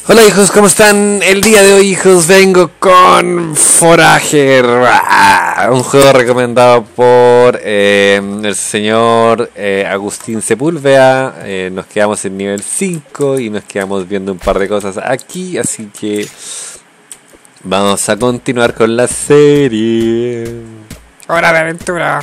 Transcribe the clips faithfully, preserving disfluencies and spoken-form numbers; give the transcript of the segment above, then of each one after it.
Hola hijos, ¿cómo están? El día de hoy, hijos, vengo con Forager, ¡ah! Un juego recomendado por eh, el señor eh, Agustín Sepúlveda. Eh, nos quedamos en nivel cinco y nos quedamos viendo un par de cosas aquí, así que vamos a continuar con la serie. Hora de aventura.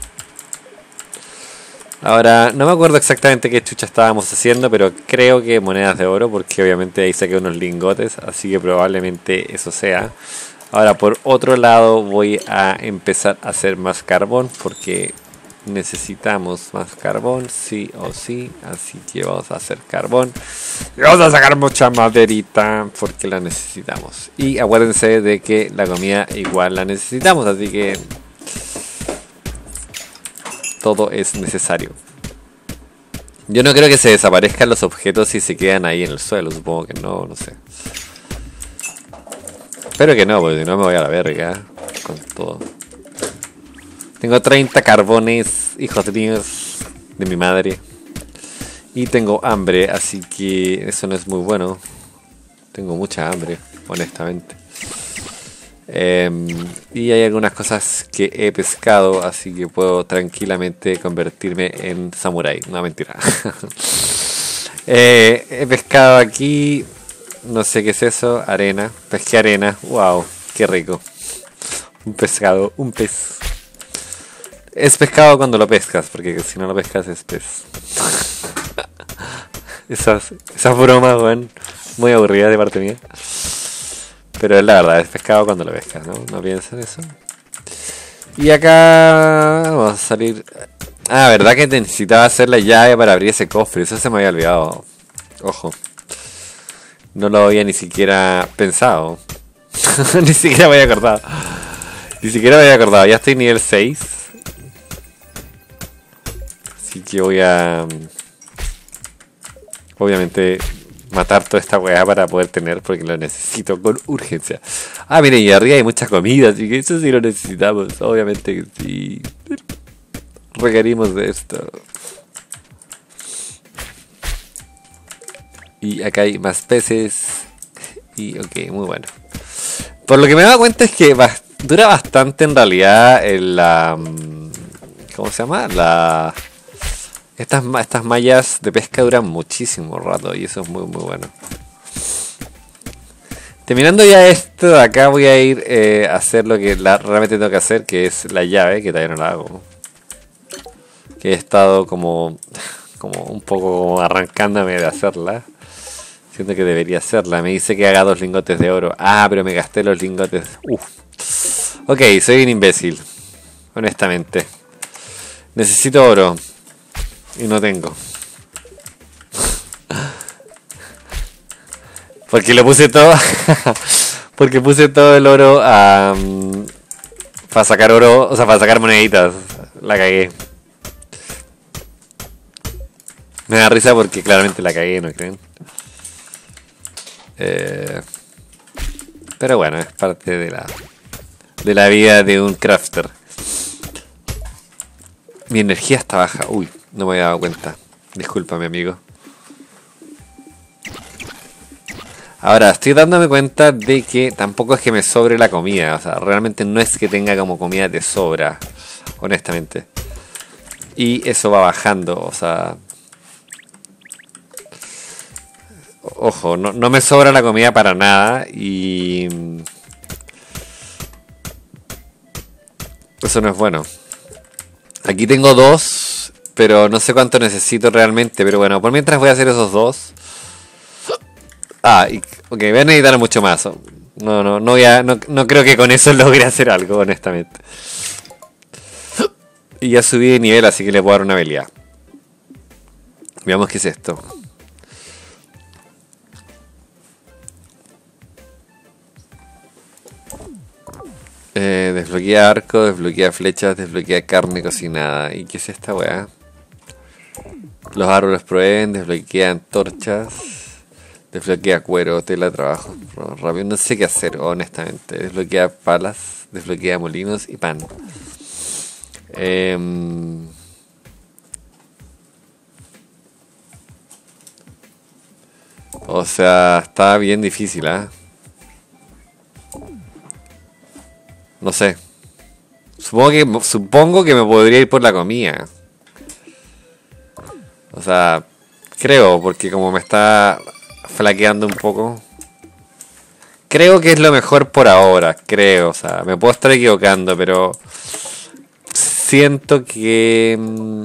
Ahora, no me acuerdo exactamente qué chucha estábamos haciendo, pero creo que monedas de oro, porque obviamente ahí saqué unos lingotes, así que probablemente eso sea. Ahora, por otro lado, voy a empezar a hacer más carbón, porque necesitamos más carbón, sí o sí, así que vamos a hacer carbón. Y vamos a sacar mucha maderita, porque la necesitamos. Y acuérdense de que la comida igual la necesitamos, así que todo es necesario. Yo no creo que se desaparezcan los objetos si se quedan ahí en el suelo. Supongo que no, no sé. Espero que no, porque si no me voy a la verga con todo. Tengo treinta carbones, hijos míos, de mi madre. Y tengo hambre, así que eso no es muy bueno. Tengo mucha hambre, honestamente. Eh, y hay algunas cosas que he pescado, así que puedo tranquilamente convertirme en samurái. No, mentira. eh, he pescado aquí, no sé qué es eso, arena. Pesqué arena, wow, qué rico. Un pescado, un pez. Es pescado cuando lo pescas, porque si no lo pescas es pez. esas, esas bromas, weón, muy aburridas de parte mía. Pero es la verdad, es pescado cuando lo pescas, ¿no? No piensen eso. Y acá vamos a salir. Ah, verdad que necesitaba hacer la llave para abrir ese cofre. Eso se me había olvidado. Ojo. No lo había ni siquiera pensado. Ni siquiera me había acordado. Ni siquiera me había acordado. Ya estoy nivel seis. Así que voy a... Obviamente... matar toda esta weá para poder tener, porque lo necesito con urgencia. Ah, miren, y arriba hay mucha comida, así que eso sí lo necesitamos. Obviamente que sí. Requerimos de esto. Y acá hay más peces. Y ok, muy bueno. Por lo que me he dado cuenta es que va, dura bastante en realidad en la... ¿Cómo se llama? La... Estas, estas mallas de pesca duran muchísimo rato y eso es muy muy bueno. Terminando ya esto de acá voy a ir eh, a hacer lo que la, realmente tengo que hacer, que es la llave, que todavía no la hago. Que he estado como, como un poco arrancándome de hacerla. Siento que debería hacerla. Me dice que haga dos lingotes de oro. Ah, pero me gasté los lingotes. Uf. Ok, soy un imbécil. Honestamente. Necesito oro. Y no tengo. Porque lo puse todo. Porque puse todo el oro a... Um, para sacar oro. O sea, para sacar moneditas. La cagué. Me da risa porque claramente la cagué, ¿no creen? Eh, pero bueno, es parte de la... De la vida de un crafter. Mi energía está baja. Uy. No me había dado cuenta. Discúlpame, amigo. Ahora, estoy dándome cuenta de que tampoco es que me sobre la comida. O sea, realmente no es que tenga como comida de sobra. Honestamente. Y eso va bajando. O sea... Ojo, no, no me sobra la comida para nada. Y... Eso no es bueno. Aquí tengo dos... Pero no sé cuánto necesito realmente. Pero bueno, por mientras voy a hacer esos dos. Ah, y, ok, voy a necesitar mucho más. No, no, no voy a, no, no creo que con eso logre hacer algo, honestamente. Y ya subí de nivel, así que le puedo dar una habilidad. Veamos qué es esto. Eh, desbloquea arco, desbloquea flechas, desbloquea carne cocinada. ¿Y qué es esta weá? Los árboles proveen, desbloquea antorchas, desbloquea cuero, tela, trabajo rápido. No sé qué hacer, honestamente. Desbloquea palas, desbloquea molinos y pan. Eh, O sea, está bien difícil, ¿ah? ¿eh? No sé. Supongo que, supongo que me podría ir por la comida. O sea, creo, porque como me está flaqueando un poco. Creo que es lo mejor por ahora, creo. O sea, me puedo estar equivocando, pero siento que mmm,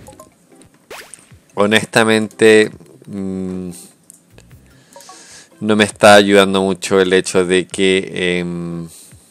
honestamente mmm, no me está ayudando mucho el hecho de que eh,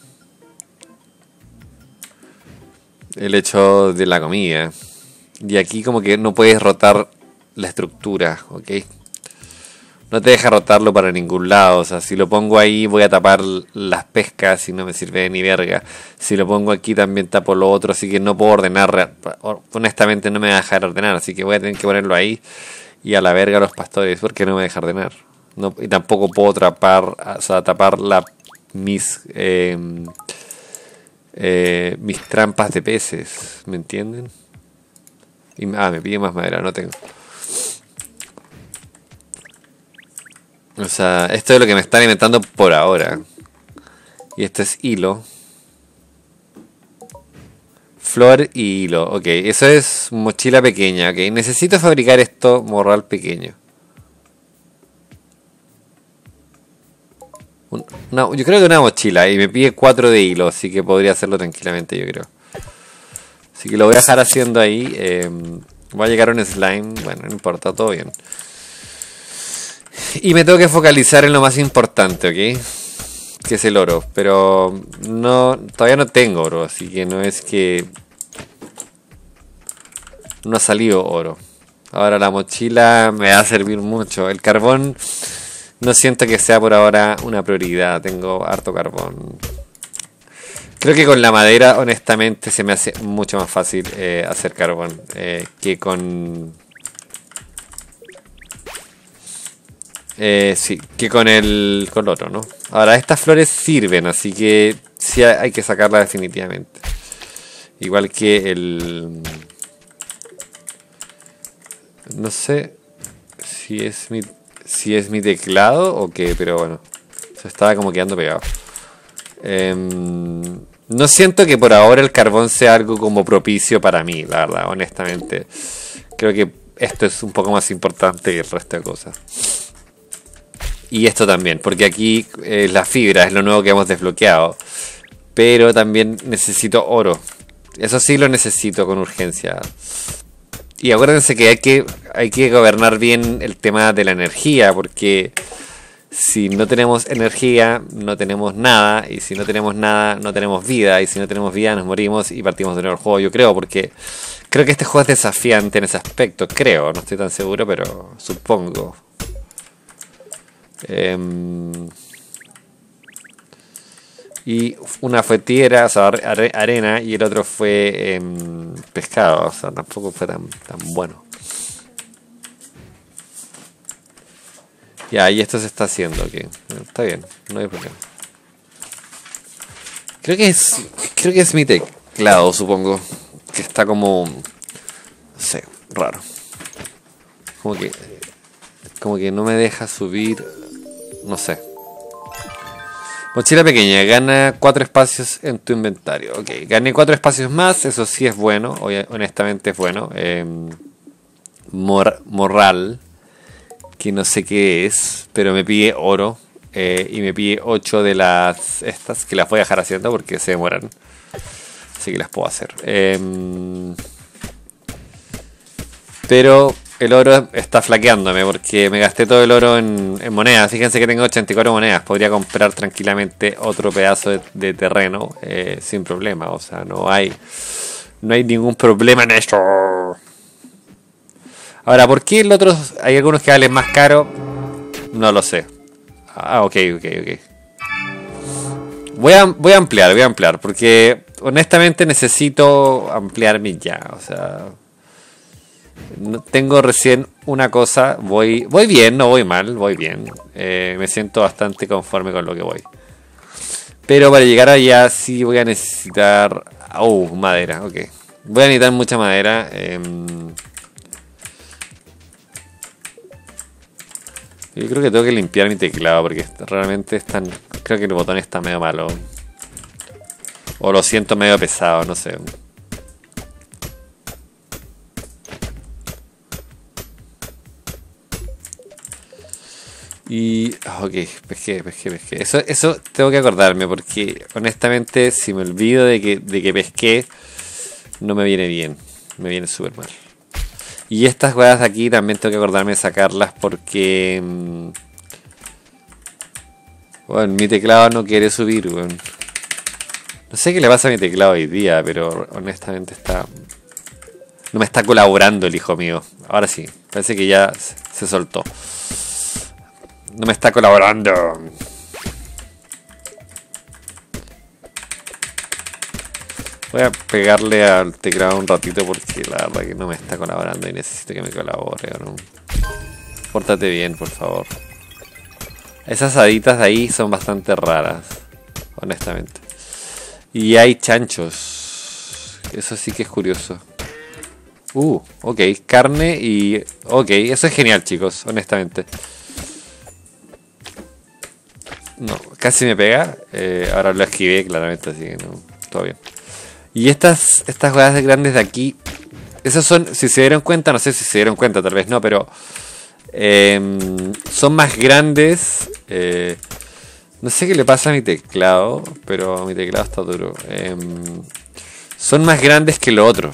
el hecho de la comida. Y aquí como que no puedes rotar la estructura, ¿ok? No te deja rotarlo para ningún lado. O sea, si lo pongo ahí voy a tapar las pescas y no me sirve de ni verga. Si lo pongo aquí también tapo lo otro, así que no puedo ordenar. Honestamente no me va a dejar ordenar, así que voy a tener que ponerlo ahí. Y a la verga los pastores, porque no me deja ordenar. No, y tampoco puedo tapar, o sea, tapar la, mis, eh, eh, mis trampas de peces, ¿me entienden? Y, ah, me pide más madera, no tengo. O sea, esto es lo que me están inventando por ahora. Y este es hilo. Flor y hilo. Ok, eso es mochila pequeña. Ok, necesito fabricar esto morral pequeño. Un, no, yo creo que una mochila. Y me pide cuatro de hilo. Así que podría hacerlo tranquilamente, yo creo. Así que lo voy a dejar haciendo ahí. Eh, va a llegar un slime. Bueno, no importa, todo bien. Y me tengo que focalizar en lo más importante, ¿ok? Que es el oro. Pero no, todavía no tengo oro, así que no es que no ha salido oro. Ahora la mochila me va a servir mucho. El carbón no siento que sea por ahora una prioridad. Tengo harto carbón. Creo que con la madera, honestamente, se me hace mucho más fácil eh, hacer carbón eh, que con... Eh, sí, que con el con otro, ¿no? Ahora, estas flores sirven, así que sí hay que sacarlas definitivamente. Igual que el... No sé si es mi si es mi teclado o qué, pero bueno. Se estaba como quedando pegado. Eh, no siento que por ahora el carbón sea algo como propicio para mí, la verdad, honestamente. Creo que esto es un poco más importante que el resto de cosas. Y esto también, porque aquí eh, la fibra es lo nuevo que hemos desbloqueado. Pero también necesito oro. Eso sí lo necesito con urgencia. Y acuérdense que hay que, hay que gobernar bien el tema de la energía, porque si no tenemos energía, no tenemos nada. Y si no tenemos nada, no tenemos vida. Y si no tenemos vida, nos morimos y partimos de nuevo el juego, yo creo, porque creo que este juego es desafiante en ese aspecto. Creo, no estoy tan seguro, pero supongo. Um, y una fue tierra, o sea, are, arena, y el otro fue um, pescado, o sea, tampoco fue tan, tan bueno. Ya, y esto se está haciendo, ok, está bien, no hay problema. Creo que es, creo que es mi teclado, supongo, que está como, no sé, raro. Como que, como que no me deja subir. No sé. Mochila pequeña. Gana cuatro espacios en tu inventario. Ok. Gané cuatro espacios más. Eso sí es bueno. Honestamente es bueno. Eh, mor morral. Que no sé qué es. Pero me pide oro. Eh, y me pide ocho de las estas. Que las voy a dejar haciendo porque se demoran. Así que las puedo hacer. Eh, pero... El oro está flaqueándome porque me gasté todo el oro en, en monedas. Fíjense que tengo ochenta y cuatro monedas. Podría comprar tranquilamente otro pedazo de, de terreno eh, sin problema. O sea, no hay no hay ningún problema en esto. Ahora, ¿por qué el otro hay algunos que valen más caro? No lo sé. Ah, ok, ok, ok. Voy a, voy a ampliar, voy a ampliar. Porque honestamente necesito ampliarme ya. O sea... No, tengo recién una cosa, voy voy bien, no voy mal, voy bien. Eh, me siento bastante conforme con lo que voy. Pero para llegar allá sí voy a necesitar... Oh, madera, ok. Voy a necesitar mucha madera. Eh, Yo creo que tengo que limpiar mi teclado porque realmente están, creo que el botón está medio malo. O lo siento medio pesado, no sé. Y... ok, pesqué, pesqué, pesqué. Eso, eso tengo que acordarme porque honestamente si me olvido de que, de que pesqué, no me viene bien. Me viene súper mal. Y estas jugadas de aquí también tengo que acordarme de sacarlas porque... Mmm, bueno, mi teclado no quiere subir, bueno. No sé qué le pasa a mi teclado hoy día, pero honestamente está... no me está colaborando el hijo mío. Ahora sí, parece que ya se soltó. No me está colaborando. Voy a pegarle al teclado un ratito porque la verdad que no me está colaborando y necesito que me colabore, ¿no? Pórtate bien, por favor. Esas haditas de ahí son bastante raras, honestamente. Y hay chanchos. Eso sí que es curioso. Uh, ok, carne y... ok, eso es genial, chicos, honestamente. No, casi me pega. Eh, ahora lo esquivé, claramente, así que no, todo bien. Y estas, estas jugadas grandes de aquí, esos son, si se dieron cuenta, no sé si se dieron cuenta, tal vez no, pero eh, son más grandes. Eh, no sé qué le pasa a mi teclado, pero mi teclado está duro. Eh, son más grandes que lo otro.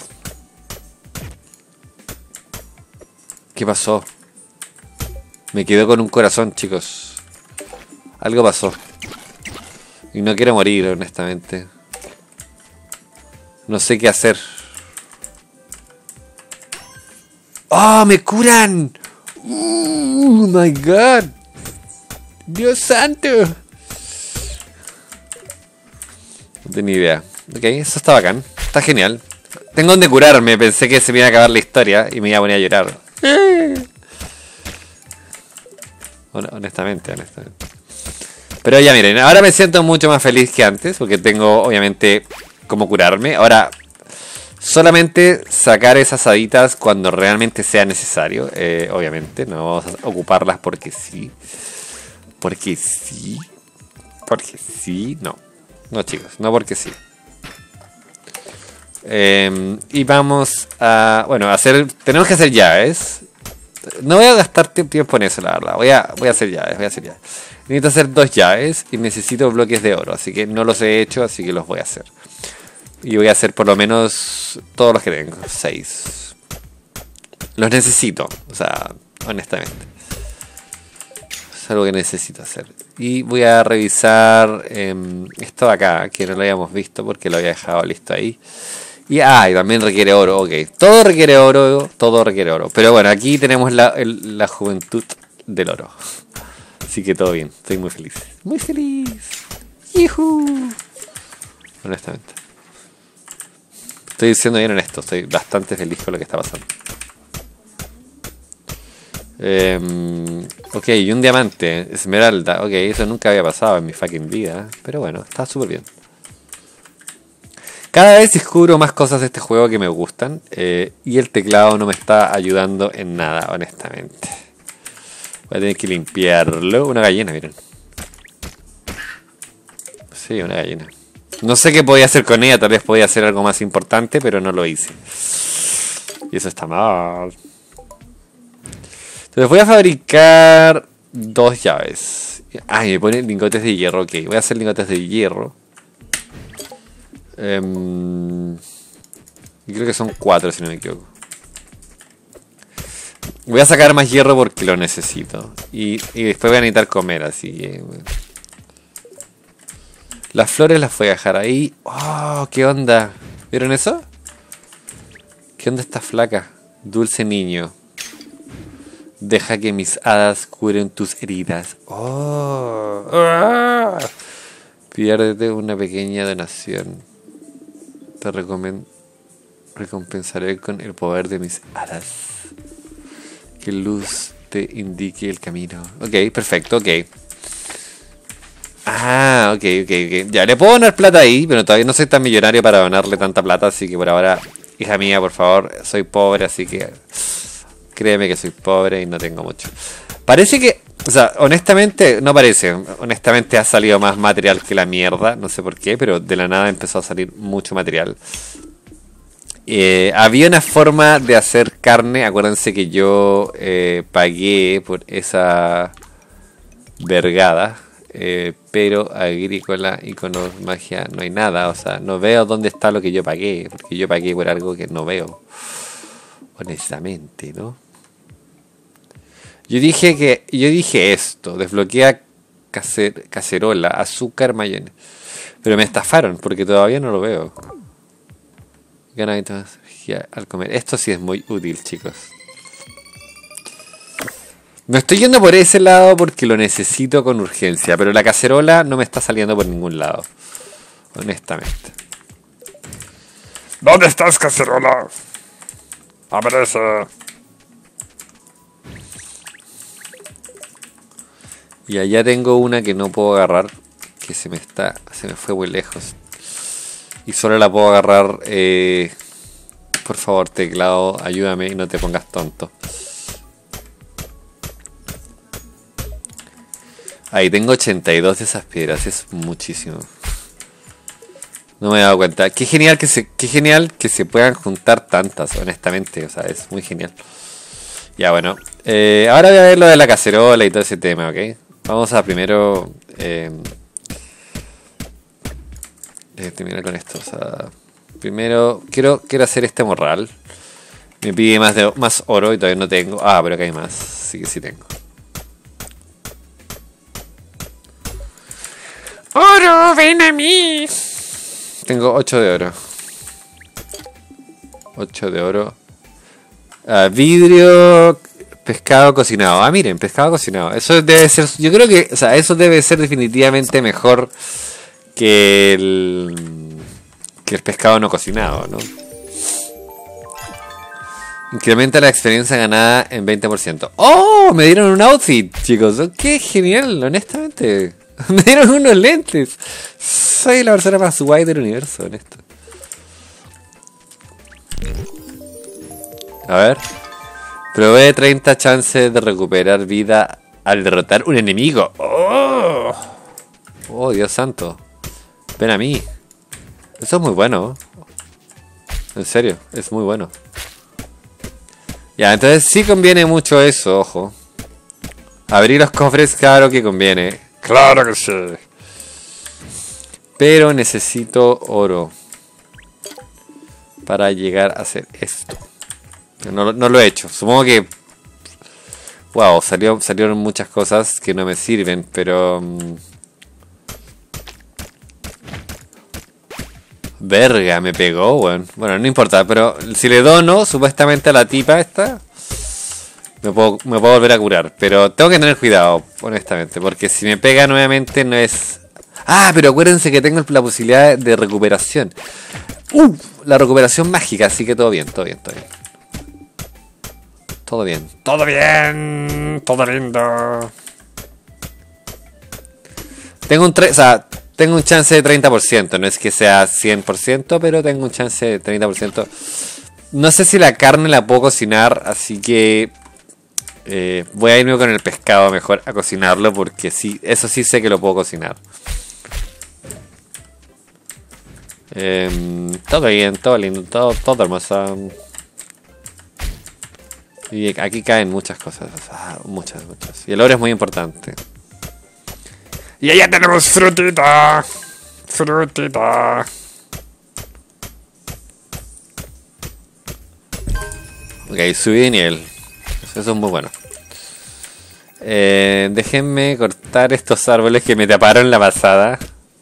¿Qué pasó? Me quedo con un corazón, chicos. Algo pasó. Y no quiero morir, honestamente. No sé qué hacer. ¡Oh, me curan! ¡Oh, my God! ¡Dios santo! No tenía idea. Ok, eso está bacán. Está genial. Tengo donde curarme. Pensé que se me iba a acabar la historia y me iba a poner a llorar. Honestamente, honestamente. Pero ya miren, ahora me siento mucho más feliz que antes, porque tengo obviamente cómo curarme. Ahora, solamente sacar esas haditas cuando realmente sea necesario, eh, obviamente. No vamos a ocuparlas porque sí. Porque sí. Porque sí, no. No, chicos, no porque sí. Eh, y vamos a... bueno, hacer... tenemos que hacer llaves. No voy a gastar tiempo en eso, la verdad. Voy a, voy a hacer llaves, voy a hacer llaves. Necesito hacer dos llaves y necesito bloques de oro. Así que no los he hecho, así que los voy a hacer. Y voy a hacer por lo menos todos los que tengo. Seis. Los necesito. O sea, honestamente. Es algo que necesito hacer. Y voy a revisar eh, esto de acá, que no lo habíamos visto porque lo había dejado listo ahí. Y, ah, y también requiere oro, ok. Todo requiere oro, todo requiere oro. Pero bueno, aquí tenemos la, el, la juventud del oro. Así que todo bien, estoy muy feliz. Muy feliz. ¡Yuhu! Honestamente. Estoy siendo bien honesto, estoy bastante feliz con lo que está pasando. Eh, ok, y un diamante, esmeralda. Ok, eso nunca había pasado en mi fucking vida. Pero bueno, está súper bien. Cada vez descubro más cosas de este juego que me gustan. Eh, y el teclado no me está ayudando en nada, honestamente. Voy a tener que limpiarlo. Una gallina, miren. Sí, una gallina. No sé qué podía hacer con ella. Tal vez podía hacer algo más importante, pero no lo hice. Y eso está mal. Entonces voy a fabricar dos llaves. Ay, me pone lingotes de hierro. Ok, voy a hacer lingotes de hierro. Um, creo que son cuatro, si no me equivoco. Voy a sacar más hierro porque lo necesito. Y, y después voy a necesitar comer, así que... bueno. Las flores las voy a dejar ahí. ¡Oh! ¿Qué onda? ¿Vieron eso? ¿Qué onda esta flaca? Dulce niño. Deja que mis hadas curen tus heridas. ¡Oh! ¡Ah! Piérdete una pequeña donación. Te recomen- recompensaré con el poder de mis hadas. Que luz te indique el camino. Ok, perfecto, ok. Ah, ok, ok, ok. Ya, le puedo donar plata ahí, pero todavía no soy tan millonario para donarle tanta plata, así que por ahora, hija mía, por favor, soy pobre, así que... créeme que soy pobre y no tengo mucho. Parece que, o sea, honestamente, no parece, honestamente ha salido más material que la mierda, no sé por qué, pero de la nada empezó a salir mucho material. Eh, había una forma de hacer carne, acuérdense que yo eh, pagué por esa vergada, eh, pero agrícola, iconos, magia, no hay nada, o sea, no veo dónde está lo que yo pagué, porque yo pagué por algo que no veo, honestamente, ¿no? Yo dije que, yo dije esto, desbloquea cacer, cacerola, azúcar, mayonesa, pero me estafaron porque todavía no lo veo. Gana energía al comer. Esto sí es muy útil, chicos. Me estoy yendo por ese lado porque lo necesito con urgencia, pero la cacerola no me está saliendo por ningún lado, honestamente. ¿Dónde estás, cacerola? Aparece. Y allá tengo una que no puedo agarrar, que se me está, se me fue muy lejos. Y solo la puedo agarrar, eh, por favor, teclado, ayúdame y no te pongas tonto. Ahí tengo ochenta y dos de esas piedras, es muchísimo. No me he dado cuenta. Qué genial que se, qué genial que se puedan juntar tantas, honestamente, o sea, es muy genial. Ya, bueno, eh, ahora voy a ver lo de la cacerola y todo ese tema, ¿ok? Vamos a primero eh, eh, terminar con esto. O sea, primero quiero quiero hacer este morral. Me pide más de más oro y todavía no tengo. Ah, pero acá hay más. Sí que sí tengo. ¡Oro, ven a mí! Tengo ocho de oro. ocho de oro. Ah, vidrio. Pescado cocinado. Ah, miren, pescado cocinado. Eso debe ser. Yo creo que. O sea, eso debe ser definitivamente mejor que el. Que el pescado no cocinado, ¿no? Incrementa la experiencia ganada en veinte por ciento. ¡Oh! Me dieron un outfit, chicos. ¡Qué genial! Honestamente. Me dieron unos lentes. Soy la persona más guay del universo, honesto. A ver. Provee treinta chances de recuperar vida al derrotar un enemigo. ¡Oh! ¡Oh, Dios santo! Ven a mí. Eso es muy bueno. En serio, es muy bueno. Ya, entonces sí conviene mucho eso, ojo. Abrir los cofres, claro que conviene. Claro que sí. Pero necesito oro para llegar a hacer esto. No, no lo he hecho. Supongo que... Wow, salió, salieron muchas cosas que no me sirven, pero... Um... Verga, me pegó, bueno. Bueno, no importa, pero si le dono supuestamente a la tipa esta, me puedo, me puedo volver a curar. Pero tengo que tener cuidado, honestamente, porque si me pega nuevamente no es... Ah, pero acuérdense que tengo la posibilidad de recuperación. Uh, la recuperación mágica, así que todo bien, todo bien, todo bien. Todo bien. Todo bien, todo lindo. Tengo un tre- o sea, tengo un chance de treinta por ciento, no es que sea cien por ciento, pero tengo un chance de treinta por ciento. No sé si la carne la puedo cocinar, así que eh, voy a irme con el pescado mejor a cocinarlo, porque sí, eso sí sé que lo puedo cocinar. Eh, todo bien, todo lindo, todo, todo hermoso. Y aquí caen muchas cosas, ah, muchas, muchas. Y el oro es muy importante. Y allá tenemos frutita. Frutita. Ok, subí de nivel. Eso es muy bueno. Eh, déjenme cortar estos árboles que me taparon la pasada.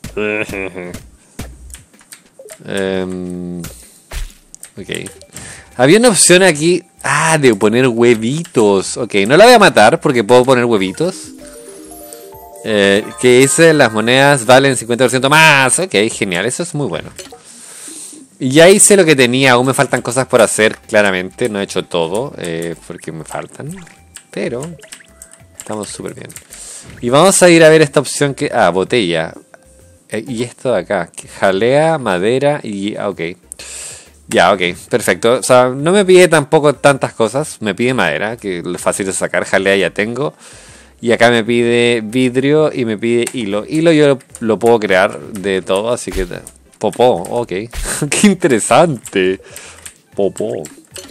um, ok. Había una opción aquí. Ah, de poner huevitos. Ok, no la voy a matar porque puedo poner huevitos. Eh, que dice las monedas valen cincuenta por ciento más. Ok, genial, eso es muy bueno. Y ya hice lo que tenía, aún me faltan cosas por hacer, claramente. No he hecho todo, eh, porque me faltan. Pero estamos súper bien. Y vamos a ir a ver esta opción que... Ah, botella. Eh, y esto de acá, que jalea, madera y... Ah, ok. Ya, ok, perfecto. O sea, no me pide tampoco tantas cosas. Me pide madera, que es fácil de sacar. Jalea ya tengo. Y acá me pide vidrio y me pide hilo. Hilo yo lo, lo puedo crear de todo, así que... Popó, ok. Qué interesante. Popó.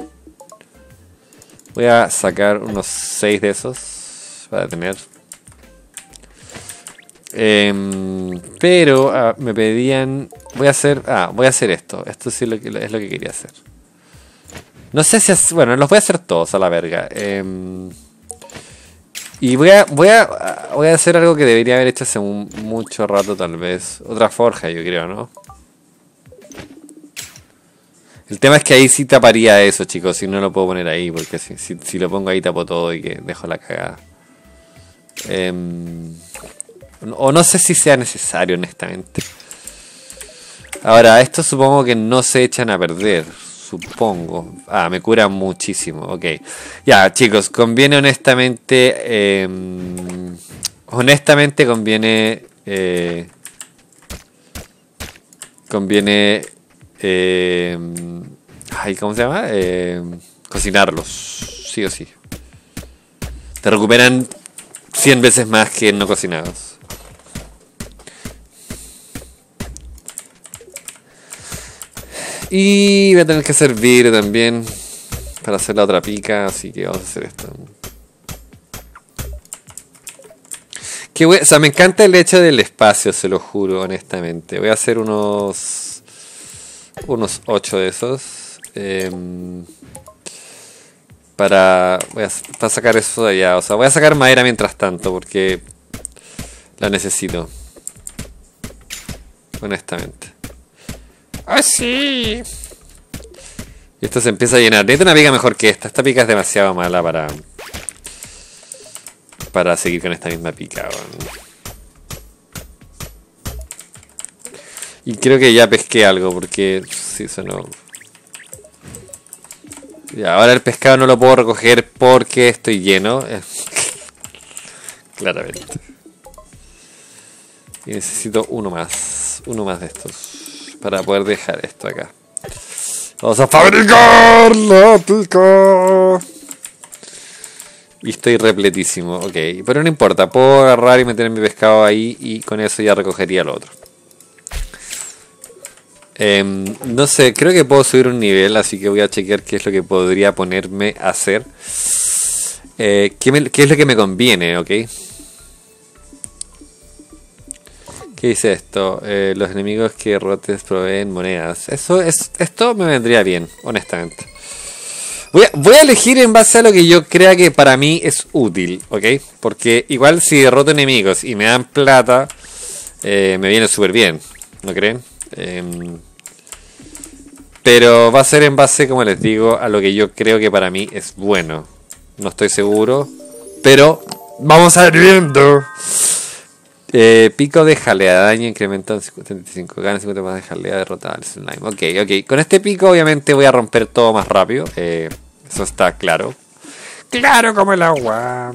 Voy a sacar unos seis de esos para tener. Eh, pero ah, me pedían... Voy a hacer... Ah, voy a hacer esto. Esto sí lo que, es lo que quería hacer. No sé si... Es, bueno, los voy a hacer todos a la verga. Eh, y voy a, voy, a, voy a hacer algo que debería haber hecho hace un, mucho rato tal vez. Otra forja, yo creo, ¿no? El tema es que ahí sí taparía eso, chicos. Si no lo puedo poner ahí. Porque si, si, si lo pongo ahí tapo todo y que dejo la cagada. Eh, o no sé si sea necesario, honestamente. Ahora, estos supongo que no se echan a perder. Supongo. Ah, me cura muchísimo. Ok. Ya, chicos, conviene honestamente... Eh, honestamente conviene... Eh, conviene... Eh, ay, ¿cómo se llama? Eh, cocinarlos. Sí o sí. Te recuperan cien veces más que no cocinados. Y voy a tener que hacer vidrio también para hacer la otra pica, así que vamos a hacer esto. Qué we- o sea, me encanta el hecho del espacio, se lo juro, honestamente. Voy a hacer unos unos ocho de esos eh, para voy a, para sacar eso de allá. O sea, voy a sacar madera mientras tanto porque la necesito, honestamente. ¡Ah, sí! Y esto se empieza a llenar. Necesito una pica mejor que esta. Esta pica es demasiado mala para para seguir con esta misma pica. Bueno. Y creo que ya pesqué algo porque sí, eso no. Ya, ahora el pescado no lo puedo recoger porque estoy lleno. Claramente. Y necesito uno más. Uno más de estos. Para poder dejar esto acá. Vamos a fabricar la pica. Y estoy repletísimo. Ok. Pero no importa. Puedo agarrar y meter mi pescado ahí. Y con eso ya recogería lo otro. Eh, no sé. Creo que puedo subir un nivel. Así que voy a chequear qué es lo que podría ponerme a hacer. Eh, ¿qué, me, ¿Qué es lo que me conviene? Ok. ¿Qué dice esto? Eh, los enemigos que rotes proveen monedas. Eso es, esto me vendría bien, honestamente. Voy a, voy a elegir en base a lo que yo crea que para mí es útil, ¿ok? Porque igual si derroto enemigos y me dan plata, eh, me viene súper bien, ¿no creen? Eh, pero va a ser en base, como les digo, a lo que yo creo que para mí es bueno. No estoy seguro, pero vamos a ir viendo. Eh, pico de jalea, daño incrementado en setenta y cinco, gana cincuenta más de jalea, derrotada al slime. Ok, ok. Con este pico obviamente voy a romper todo más rápido. Eh, eso está claro. Claro como el agua.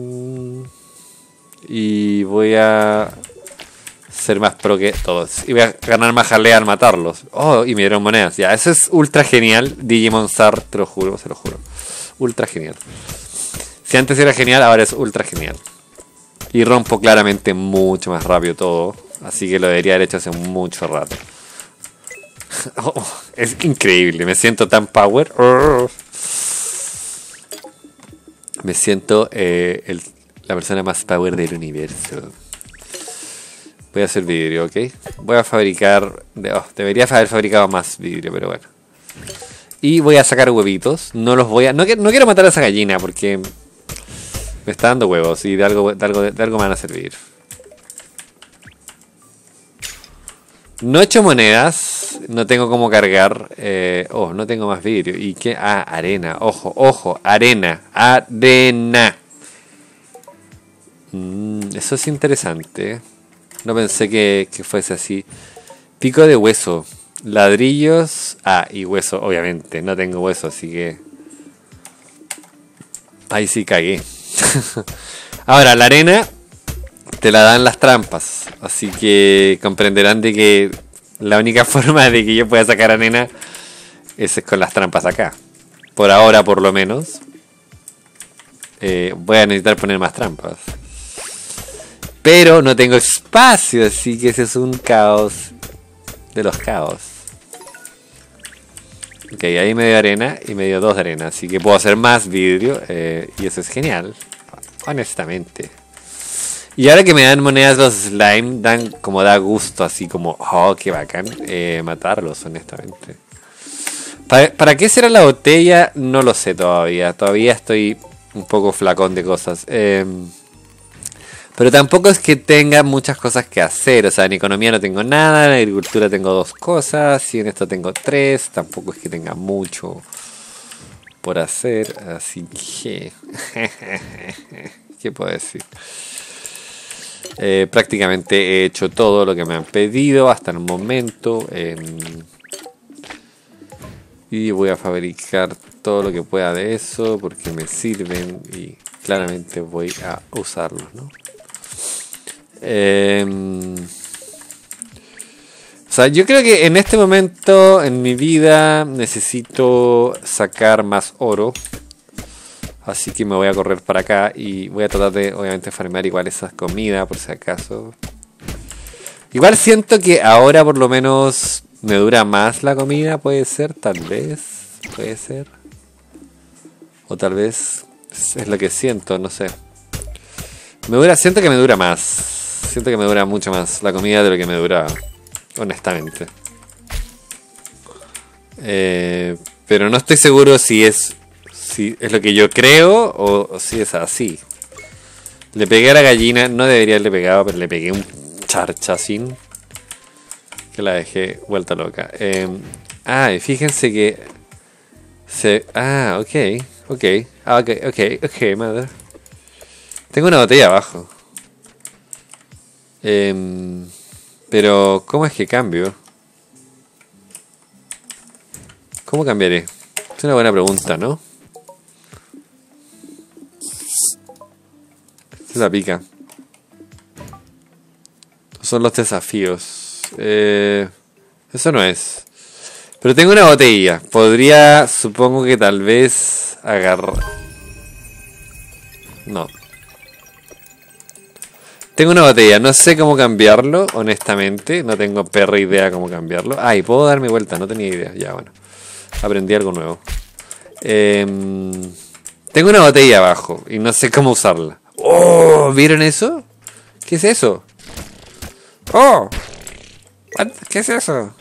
Y voy a ser más pro que todos. Y voy a ganar más jalea al matarlos. Oh, y me dieron monedas. Ya, eso es ultra genial. Digimon Sar, te lo juro, se lo juro. Ultra genial. Si antes era genial, ahora es ultra genial. Y rompo claramente mucho más rápido todo. Así que lo debería haber hecho hace mucho rato. Oh, es increíble. Me siento tan power. Oh. Me siento eh, el, la persona más power del universo. Voy a hacer vidrio, ¿ok? Voy a fabricar... Oh, debería haber fabricado más vidrio, pero bueno. Y voy a sacar huevitos. No los voy a... No, no quiero matar a esa gallina porque... me está dando huevos y de algo, de algo, de algo me van a servir. No he hecho monedas. No tengo cómo cargar. Eh, oh, no tengo más vidrio. ¿Y qué? Ah, arena. Ojo, ojo. Arena. Arena. Mm, eso es interesante. No pensé que, que fuese así. Pico de hueso. Ladrillos. Ah, y hueso, obviamente. No tengo hueso, así que... ahí sí cagué. Ahora, la arena te la dan las trampas. Así que comprenderán de que la única forma de que yo pueda sacar arena Ese es con las trampas acá. Por ahora, por lo menos. Eh, voy a necesitar poner más trampas. Pero no tengo espacio, así que ese es un caos de los caos. Ok, ahí me dio arena y me dio dos de arena. Así que puedo hacer más vidrio. Eh, y eso es genial. Honestamente. Y ahora que me dan monedas los slime, dan como da gusto, así como, oh, qué bacán, eh, matarlos, honestamente. ¿Para, ¿Para qué será la botella? No lo sé todavía. Todavía estoy un poco flacón de cosas. Eh, pero tampoco es que tenga muchas cosas que hacer. O sea, en economía no tengo nada, en agricultura tengo dos cosas, y en esto tengo tres. Tampoco es que tenga mucho por hacer, así que... ¿qué puedo decir? Eh, prácticamente he hecho todo lo que me han pedido hasta el momento. Eh, y voy a fabricar todo lo que pueda de eso porque me sirven y claramente voy a usarlos, ¿no? Eh, o sea, yo creo que en este momento en mi vida necesito sacar más oro. Así que me voy a correr para acá y voy a tratar de, obviamente, farmear igual esas comidas, por si acaso. Igual siento que ahora por lo menos me dura más la comida, puede ser, tal vez, puede ser. O tal vez es lo que siento, no sé. Me dura, siento que me dura más. Siento que me dura mucho más la comida de lo que me duraba, honestamente. Eh, pero no estoy seguro si es... si es lo que yo creo o, o si es así. Le pegué a la gallina, no debería haberle pegado, pero le pegué un charchacín que la dejé vuelta loca. Eh, ah, y fíjense que se... Ah, ok, ok, ah, ok, ok, ok, madre. Tengo una botella abajo. Eh, pero, ¿cómo es que cambio? ¿Cómo cambiaré? Es una buena pregunta, ¿no? La pica. Son los desafíos. Eh, eso no es. Pero tengo una botella. Podría, supongo que tal vez agarrar. No. Tengo una botella. No sé cómo cambiarlo, honestamente. No tengo perra idea cómo cambiarlo. Ah, y puedo darme vuelta. No tenía idea. Ya, bueno. Aprendí algo nuevo. Eh, tengo una botella abajo y no sé cómo usarla. ¡Oh! ¿Vieron eso? ¿Qué es eso? ¡Oh! ¿Qué es eso?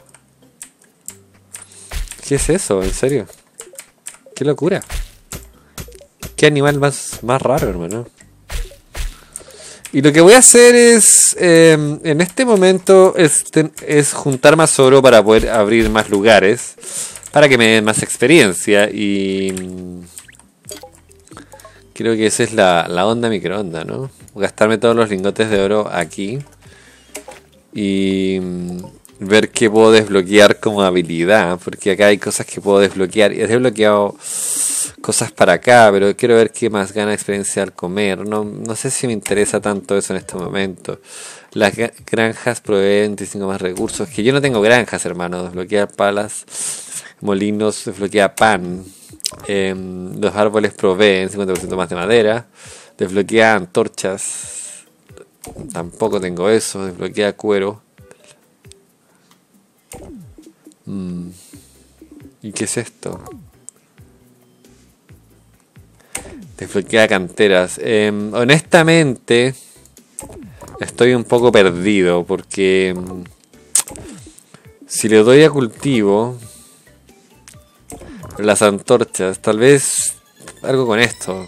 ¿Qué es eso? ¿En serio? ¡Qué locura! ¿Qué animal más, más raro, hermano? Y lo que voy a hacer es... Eh, en este momento es, es juntar más oro para poder abrir más lugares. Para que me den más experiencia. Y... creo que esa es la, la onda microonda, ¿no? Gastarme todos los lingotes de oro aquí. Y ver qué puedo desbloquear como habilidad. Porque acá hay cosas que puedo desbloquear. Y he desbloqueado cosas para acá. Pero quiero ver qué más gana experiencia al comer. No, no sé si me interesa tanto eso en este momento. Las granjas proveen veinticinco más recursos. Que yo no tengo granjas, hermano. Desbloquear palas, molinos, desbloquea pan. Eh, los árboles proveen cincuenta por ciento más de madera. Desbloquea antorchas. Tampoco tengo eso. Desbloquea cuero. Mm. ¿Y qué es esto? Desbloquea canteras. Eh, honestamente, estoy un poco perdido porque si le doy a cultivo las antorchas, tal vez algo con esto.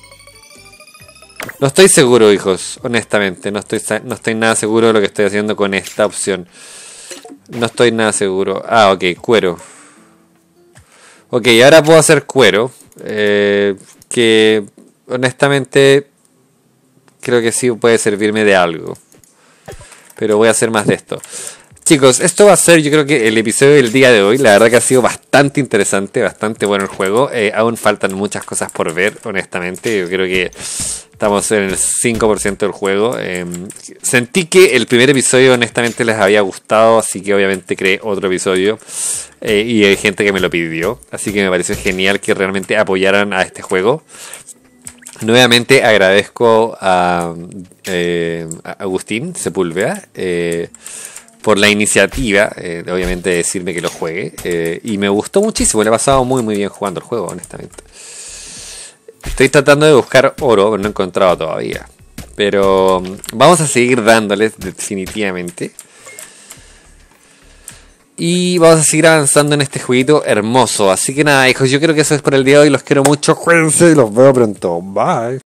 No estoy seguro, hijos, honestamente. No estoy, no estoy nada seguro de lo que estoy haciendo con esta opción. No estoy nada seguro. Ah, ok, cuero. Ok, ahora puedo hacer cuero. Eh, que honestamente creo que sí puede servirme de algo. Pero voy a hacer más de esto. chicos, esto va a ser yo creo que el episodio del día de hoy. La verdad que ha sido bastante interesante, bastante bueno el juego. Eh, aún faltan muchas cosas por ver, honestamente. Yo creo que estamos en el cinco por ciento del juego. Eh, sentí que el primer episodio honestamente les había gustado, así que obviamente creé otro episodio. Eh, y hay gente que me lo pidió, así que me pareció genial que realmente apoyaran a este juego. Nuevamente agradezco a, eh, a Agustín Sepúlveda eh, por la iniciativa, eh, obviamente de decirme que lo juegue. Eh, y me gustó muchísimo, le he pasado muy muy bien jugando el juego, honestamente. Estoy tratando de buscar oro, pero no he encontrado todavía. Pero vamos a seguir dándoles definitivamente. Y vamos a seguir avanzando en este jueguito hermoso. Así que nada, hijos, yo creo que eso es por el día de hoy. Los quiero mucho. Cuídense y los veo pronto. Bye.